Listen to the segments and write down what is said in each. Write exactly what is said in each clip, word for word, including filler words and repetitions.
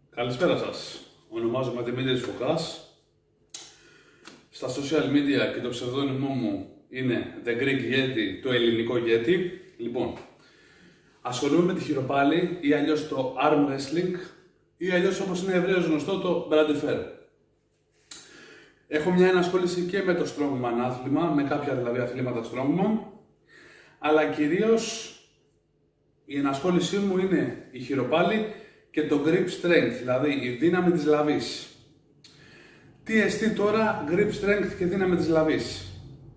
Καλησπέρα σας. Ονομάζομαι Δημήτρης Φωκάς. Στα social media και το ψευδόνυμό μου είναι The Greek Yeti, το ελληνικό Yeti. Λοιπόν, ασχολούμαι με τη χειροπάλη ή αλλιώς το arm wrestling ή αλλιώς όπως είναι ευρέως γνωστό το Brad Fair. Έχω μια ενασχόληση και με το strongman άθλημα, με κάποια δηλαδή αθλήματα strongman, αλλά κυρίως η ενασχόλησή μου είναι η χειροπάλη και το grip strength, δηλαδή η δύναμη της λαβής. Τι εστί τώρα grip strength και δύναμη της λαβής?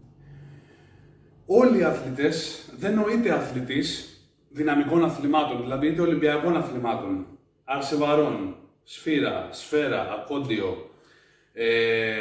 Όλοι οι αθλητές, δεν νοείται αθλητής δυναμικών αθλημάτων, δηλαδή είτε ολυμπιακών αθλημάτων, αρσεβαρών, σφύρα, σφαίρα, ακόντιο, ε,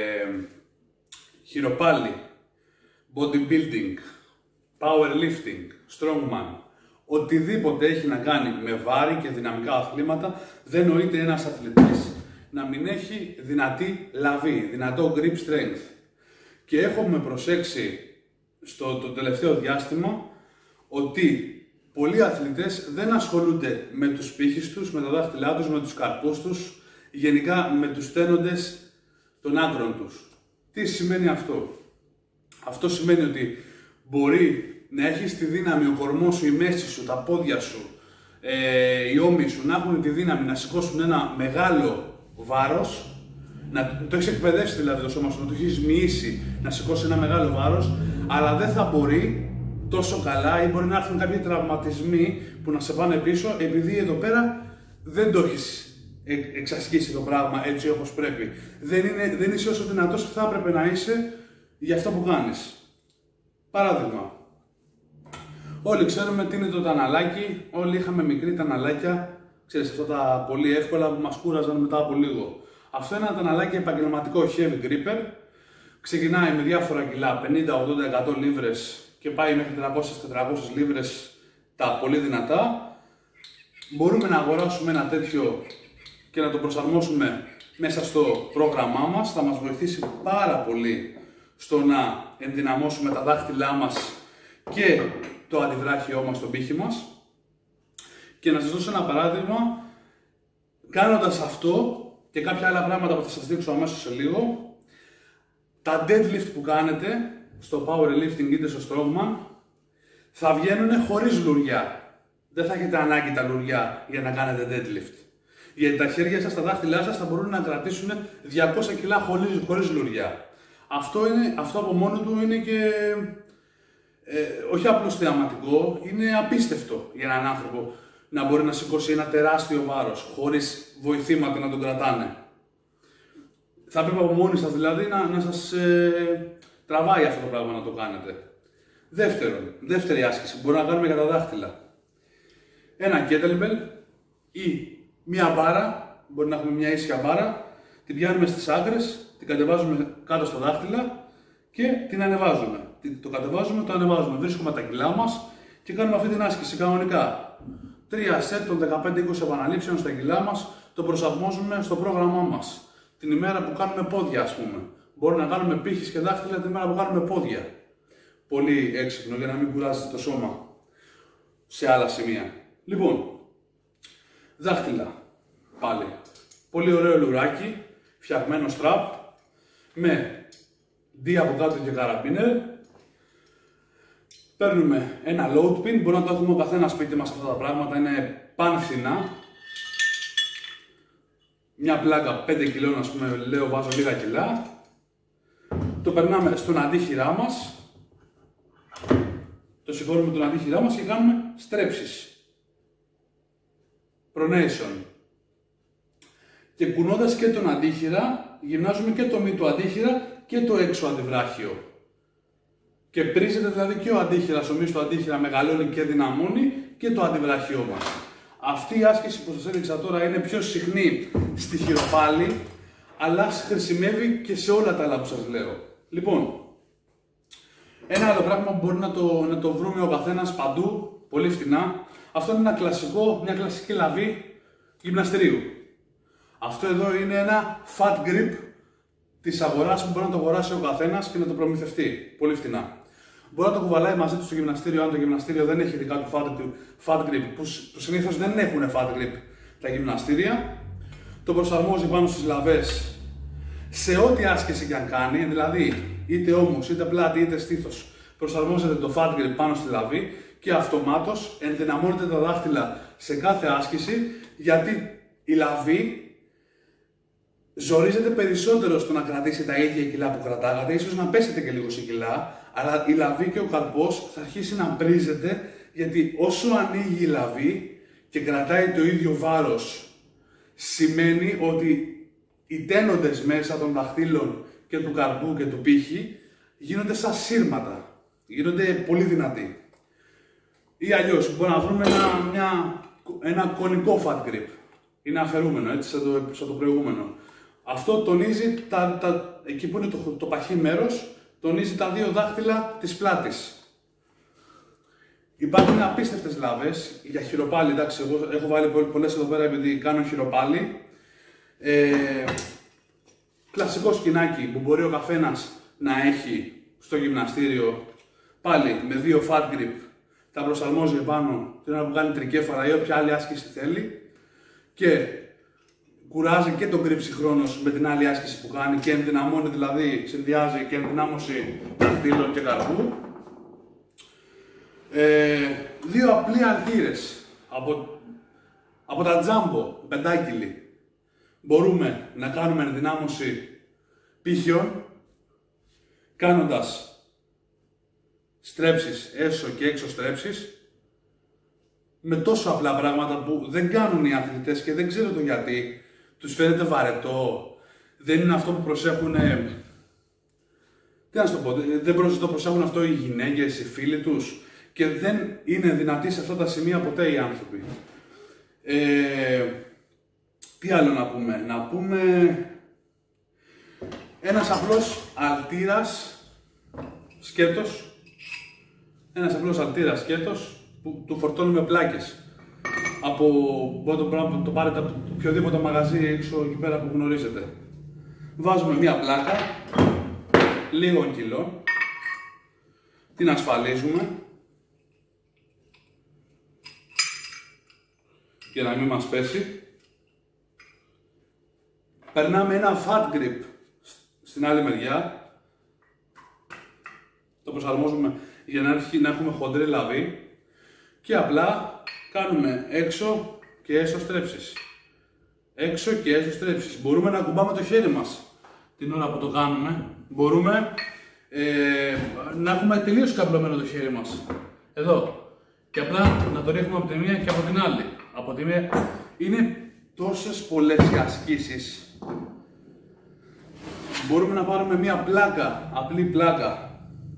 χειροπάλη, bodybuilding, powerlifting, strongman, οτιδήποτε έχει να κάνει με βάρη και δυναμικά αθλήματα, δεν νοείται ένας αθλητής να μην έχει δυνατή λαβή, δυνατό grip strength. Και έχουμε προσέξει στο το τελευταίο διάστημα ότι πολλοί αθλητές δεν ασχολούνται με τους πύχες τους, με τα δάχτυλά τους, με τους καρπούς τους, γενικά με τους στένοντες των άκρων τους. Τι σημαίνει αυτό? Αυτό σημαίνει ότι μπορεί να έχεις τη δύναμη, ο κορμός σου, η μέση σου, τα πόδια σου, ε, οι ώμοι σου να έχουν τη δύναμη να σηκώσουν ένα μεγάλο βάρος, να το έχεις εκπαιδεύσει δηλαδή το σώμα σου, να το έχεις μοιήσει να σηκώσει ένα μεγάλο βάρος, αλλά δεν θα μπορεί τόσο καλά ή μπορεί να έρθουν κάποιοι τραυματισμοί που να σε πάνε πίσω, επειδή εδώ πέρα δεν το έχεις εξασκήσει το πράγμα έτσι όπως πρέπει. Δεν, είναι, δεν είσαι όσο δυνατός που θα έπρεπε να είσαι για αυτό που κάνεις. Παράδειγμα. Όλοι ξέρουμε τι είναι το ταναλάκι, όλοι είχαμε μικρή ταναλάκια, ξέρεις, αυτά τα πολύ εύκολα που μας κούραζαν μετά από λίγο. Αυτό είναι ένα ταναλάκι επαγγελματικό heavy gripper, ξεκινάει με διάφορα κιλά, πενήντα, ογδόντα, εκατό λίβρες και πάει μέχρι τριακόσιες με τετρακόσιες λίβρες τα πολύ δυνατά. Μπορούμε να αγοράσουμε ένα τέτοιο και να το προσαρμόσουμε μέσα στο πρόγραμμά μας, θα μας βοηθήσει πάρα πολύ στο να ενδυναμώσουμε τα δάχτυλά μας και το αντιβράχιό μας, τον πύχη μας. Και να σας δώσω ένα παράδειγμα, κάνοντας αυτό και κάποια άλλα πράγματα που θα σας δείξω αμέσως σε λίγο, τα deadlift που κάνετε στο powerlifting είτε στο strongman θα βγαίνουν χωρίς λουριά. Δεν θα έχετε ανάγκη τα λουριά για να κάνετε deadlift. Γιατί τα χέρια σας, τα δάχτυλά σας θα μπορούν να κρατήσουν διακόσια κιλά χωρίς, χωρίς λουριά. Αυτό, είναι, αυτό από μόνο του είναι και ε, όχι απλώς θεαματικό, είναι απίστευτο για έναν άνθρωπο να μπορεί να σηκώσει ένα τεράστιο βάρος χωρίς βοηθήματα να τον κρατάνε. Θα πρέπει από μόνοι σας δηλαδή να, να σας ε, τραβάει αυτό το πράγμα να το κάνετε. Δεύτερον, δεύτερη άσκηση που μπορούμε να κάνουμε για τα δάχτυλα. Ένα kettlebell ή μία μπάρα, μπορεί να έχουμε μια ίσια μπάρα, την πιάνουμε στις άκρες, την κατεβάζουμε κάτω στα δάχτυλα και την ανεβάζουμε. Το κατεβάζουμε, το ανεβάζουμε, βρίσκουμε τα κιλά μας και κάνουμε αυτή την άσκηση κανονικά. Τρία σετ των δεκαπέντε με είκοσι επαναλήψεων στα κιλά μας, το προσαρμόζουμε στο πρόγραμμά μας. Την ημέρα που κάνουμε πόδια, ας πούμε. Μπορούμε να κάνουμε πύχες και δάχτυλα την ημέρα που κάνουμε πόδια. Πολύ έξυπνο για να μην κουράζετε το σώμα σε άλλα σημεία. Λοιπόν, δάχτυλα. Πάλι. Πολύ ωραίο λουράκι, φτιαγμένο strap, με D από κάτω και καραμπίνερ. Παίρνουμε ένα load pin, μπορεί να το έχουμε ο καθένας σπίτι μας αυτά τα πράγματα, είναι πανφθηνά. Μια πλάκα πέντε κιλών, ας πούμε, λέω βάζω λίγα κιλά. Το περνάμε στον αντίχειρά μας, το σηκώνουμε τον αντίχειρά μας και κάνουμε στρέψεις. Pronation. Και κουνώντας και τον αντίχειρα, γυμνάζουμε και το μη του αντίχειρα και το έξω αντιβράχιο. Και πρίζεται δηλαδή και ο αντίχειρας, ο μυς του αντίχειρα μεγαλώνει και δυναμώνει και το αντιβράχιό μας. Αυτή η άσκηση που σας έδειξα τώρα είναι πιο συχνή στη χειροπάλη, αλλά χρησιμεύει και σε όλα τα άλλα που σας λέω. Λοιπόν, ένα άλλο πράγμα που μπορεί να το, να το βρούμε ο καθένας παντού, πολύ φτηνά, αυτό είναι ένα κλασικό, μια κλασική λαβή γυμναστηρίου. Αυτό εδώ είναι ένα fat grip της αγοράς που μπορεί να το αγοράσει ο καθένας και να το προμηθευτεί, πολύ φτηνά. Μπορεί να το κουβαλάει μαζί του στο γυμναστήριο, αν το γυμναστήριο δεν έχει δικά του fat, fat grip, που, που συνήθως δεν έχουν fat grip τα γυμναστήρια. το προσαρμόζει πάνω στις λαβές σε ό,τι άσκηση και αν κάνει, δηλαδή είτε ώμος, είτε πλάτη, είτε στήθος, προσαρμόζεται το fat grip πάνω στη λαβή και αυτομάτως ενδυναμώνεται τα δάχτυλα σε κάθε άσκηση, γιατί η λαβή ζορίζεται περισσότερο στο να κρατήσει τα ίδια κιλά που κρατάγατε, ίσως να πέσετε και λίγο σε κιλά, αλλά η λαβή και ο καρπός θα αρχίσει να μπρίζεται, γιατί όσο ανοίγει η λαβή και κρατάει το ίδιο βάρος, σημαίνει ότι οι τένοντες μέσα των δαχτύλων και του καρπού και του πύχη γίνονται σαν σύρματα, γίνονται πολύ δυνατοί. Ή αλλιώς μπορεί να βρούμε ένα, μια, ένα κονικό fat grip, είναι αφαιρούμενο, έτσι, σαν το, σαν το προηγούμενο. Αυτό τονίζει, τα, τα, εκεί που είναι το, το παχύ μέρος, τονίζει τα δύο δάχτυλα της πλάτης. Υπάρχουν απίστευτες λάβες για χειροπάλι, εντάξει, εγώ έχω βάλει πολλές εδώ πέρα επειδή κάνω χειροπάλι. Ε, κλασικό σκηνάκι που μπορεί ο καθένας να έχει στο γυμναστήριο, πάλι με δύο fat grip, τα προσαρμόζει επάνω την ώρα που κάνει τρικέφαρα ή όποια άλλη άσκηση θέλει και κουράζει και τον grip συγχρόνως με την άλλη άσκηση που κάνει και ενδυναμώνει, δηλαδή συνδυάζει και ενδυνάμωση δαχτύλων και καρπού. Ε, δύο απλοί αλτήρες από, από τα τζάμπο, πεντάκιλοι. Μπορούμε να κάνουμε ενδυνάμωση πύχιων κάνοντας στρέψεις, έσω και έξω στρέψεις, με τόσο απλά πράγματα που δεν κάνουν οι αθλητές και δεν ξέρω το γιατί. Τους φαίνεται βαρετό, δεν είναι αυτό που προσέχουν, τι να σου το πω, δεν το προσέχουν αυτό οι γυναίκες, οι φίλοι τους και δεν είναι δυνατοί σε αυτά τα σημεία ποτέ οι άνθρωποι. Ε, τι άλλο να πούμε, να πούμε ένας απλός αλτήρας σκέτος, ένας απλός αλτήρας σκέτος που του φορτώνουμε πλάκες. Από το πράγμα το πάρετε από οποιοδήποτε μαγαζί έξω εκεί πέρα που γνωρίζετε. Βάζουμε μία πλάκα, λίγων κιλών, την ασφαλίζουμε για να μην μας πέσει. Περνάμε ένα fat grip στην άλλη μεριά, το προσαρμόζουμε για να, έρχει, να έχουμε χοντρή λαβή και απλά κάνουμε έξω και έσω στρέψεις. Έξω και έσω στρέψεις. Μπορούμε να κουμπάμε το χέρι μας την ώρα που το κάνουμε. Μπορούμε ε, να έχουμε τελείως καυλωμένο το χέρι μας. Εδώ. Και απλά να το ρίχνουμε από τη μία και από την άλλη. Από τη μία. Είναι τόσες πολλές οι ασκήσεις. Μπορούμε να πάρουμε μία πλάκα, απλή πλάκα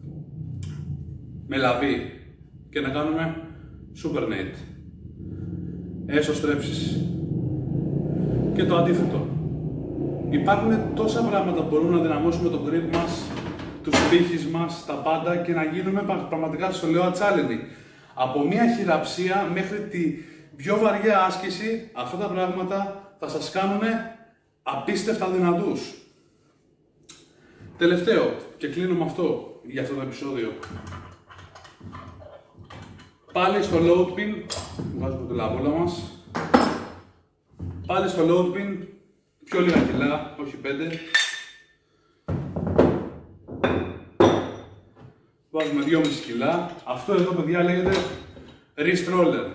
με λαβή και να κάνουμε supinate. Έσω στρέψεις. Και το αντίθετο. Υπάρχουν τόσα πράγματα που μπορούμε να δυναμώσουμε τον grip μας, τους πύχης μας, τα πάντα και να γίνουμε πραγματικά, στο λέω, ατσάλινοι. Από μία χειραψία μέχρι τη πιο βαριά άσκηση, αυτά τα πράγματα θα σας κάνουν απίστευτα δυνατούς. Τελευταίο, και κλείνω με αυτό για αυτό το επεισόδιο. Πάλι στο load pin, βάζουμε τη λαβόλα μας. Πάλι στο load pin, πιο λίγα κιλά, όχι πέντε. Βάζουμε δυόμισι κιλά. Αυτό εδώ, παιδιά, λέγεται wrist roller.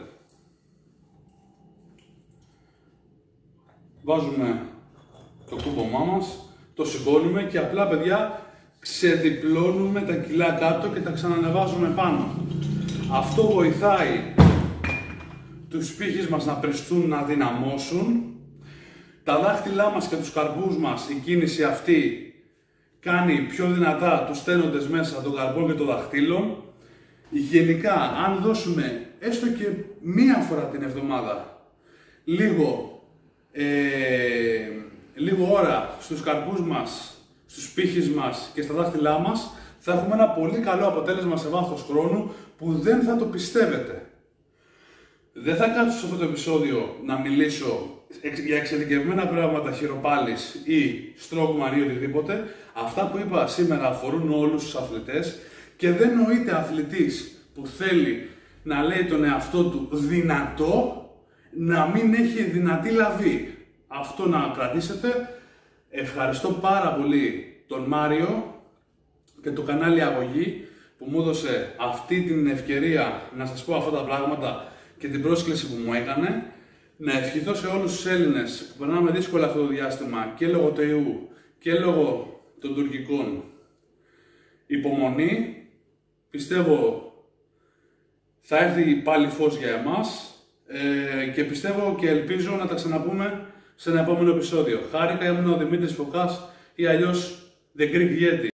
Βάζουμε το κούμπομά μας, το σηκώνουμε και απλά, παιδιά, ξεδιπλώνουμε τα κιλά κάτω και τα ξανανεβάζουμε πάνω. Αυτό βοηθάει τους πύχες μας να πρεστούν, να δυναμώσουν. Τα δάχτυλά μας και τους καρπούς μας, η κίνηση αυτή κάνει πιο δυνατά τους τένοντες μέσα των καρπών και των δαχτύλων. Γενικά, αν δώσουμε έστω και μία φορά την εβδομάδα λίγο, ε, λίγο ώρα στους καρπούς μας, στους πύχες μας και στα δάχτυλά μας, θα έχουμε ένα πολύ καλό αποτέλεσμα σε βάθος χρόνου που δεν θα το πιστεύετε. Δεν θα κάτσω σε αυτό το επεισόδιο να μιλήσω για εξειδικευμένα πράγματα χειροπάλης ή strongman ή οτιδήποτε. Αυτά που είπα σήμερα αφορούν όλους τους αθλητές και δεν νοείται αθλητής που θέλει να λέει τον εαυτό του δυνατό να μην έχει δυνατή λαβή. Αυτό να κρατήσετε. Ευχαριστώ πάρα πολύ τον Μάριο και το κανάλι Αγωγή που μου έδωσε αυτή την ευκαιρία να σας πω αυτά τα πράγματα και την πρόσκληση που μου έκανε. Να ευχηθώ σε όλους τους Έλληνες που περνάμε δύσκολα αυτό το διάστημα και λόγω του ιού και λόγω των τουρκικών υπομονή. Πιστεύω θα έρθει πάλι φως για εμάς ε, και πιστεύω και ελπίζω να τα ξαναπούμε σε ένα επόμενο επεισόδιο. Χάρηκα, ήμουν ο Δημήτρης Φωκάς ή αλλιώς The Greek Yeti.